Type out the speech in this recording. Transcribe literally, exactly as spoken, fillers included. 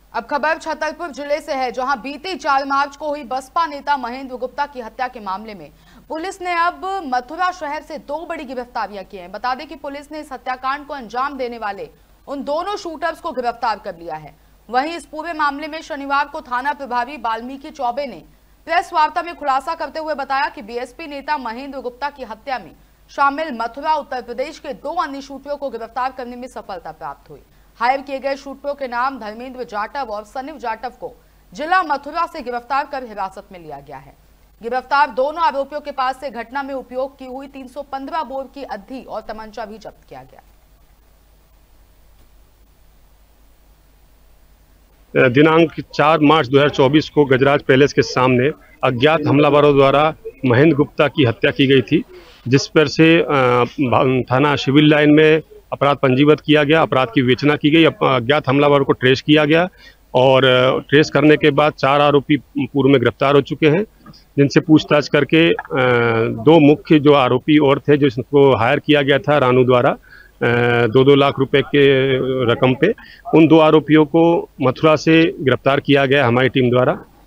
अब खबर छतरपुर जिले से है, जहां बीते चार मार्च को हुई बसपा नेता महेंद्र गुप्ता की हत्या के मामले में पुलिस ने अब मथुरा शहर से दो बड़ी गिरफ्तारियां की हैं। बता दें कि पुलिस ने इस हत्याकांड को अंजाम देने वाले उन दोनों शूटर्स को गिरफ्तार कर लिया है। वहीं इस पूरे मामले में शनिवार को थाना प्रभारी वाल्मीकि चौबे ने प्रेस वार्ता में खुलासा करते हुए बताया कि बीएसपी नेता महेंद्र गुप्ता की हत्या में शामिल मथुरा उत्तर प्रदेश के दो अन्य शूटरों को गिरफ्तार करने में सफलता प्राप्त हुई। हायर किए गए शूटरों के नाम धर्मेंद्र जाटव और सनिव जाटव को जिला मथुरा से गिरफ्तार कर हिरासत में लिया गया है। गिरफ्तार दोनों आरोपियों के पास से घटना में उपयोग की हुई तीन सौ पंद्रह बोर की अद्धी और तमंचा भी जब्त किया गया। दिनांक चार मार्च दो हज़ार चौबीस को गजराज पैलेस के सामने अज्ञात हमलावरों द्वारा महेंद्र गुप्ता की हत्या की गई थी, जिस पर से थाना सिविल लाइन में अपराध पंजीबद्ध किया गया। अपराध की विवेचना की गई। अज्ञात हमलावरों को ट्रेस किया गया और ट्रेस करने के बाद चार आरोपी पूर्व में गिरफ्तार हो चुके हैं, जिनसे पूछताछ करके दो मुख्य जो आरोपी और थे, जिसको हायर किया गया था रानू द्वारा दो दो लाख रुपए के रकम पे, उन दो आरोपियों को मथुरा से गिरफ्तार किया गया हमारी टीम द्वारा।